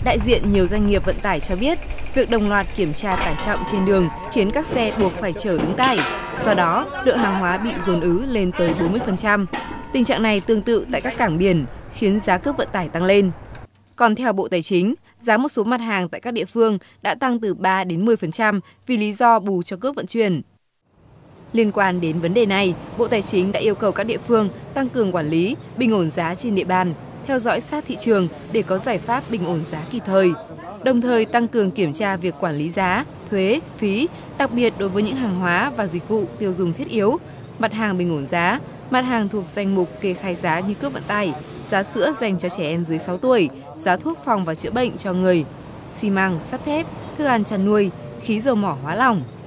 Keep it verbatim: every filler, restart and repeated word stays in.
Đại diện nhiều doanh nghiệp vận tải cho biết, việc đồng loạt kiểm tra tải trọng trên đường khiến các xe buộc phải chở đúng tải. Do đó, lượng hàng hóa bị dồn ứ lên tới bốn mươi phần trăm. Tình trạng này tương tự tại các cảng biển, khiến giá cước vận tải tăng lên. Còn theo Bộ Tài chính, giá một số mặt hàng tại các địa phương đã tăng từ ba đến mười phần trăm vì lý do bù cho cước vận chuyển. Liên quan đến vấn đề này, Bộ Tài chính đã yêu cầu các địa phương tăng cường quản lý, bình ổn giá trên địa bàn, theo dõi sát thị trường để có giải pháp bình ổn giá kịp thời. Đồng thời tăng cường kiểm tra việc quản lý giá, thuế, phí, đặc biệt đối với những hàng hóa và dịch vụ tiêu dùng thiết yếu, mặt hàng bình ổn giá, mặt hàng thuộc danh mục kê khai giá như cước vận tải, giá sữa dành cho trẻ em dưới sáu tuổi, giá thuốc phòng và chữa bệnh cho người, xi măng, sắt thép, thức ăn chăn nuôi, khí dầu mỏ hóa lỏng.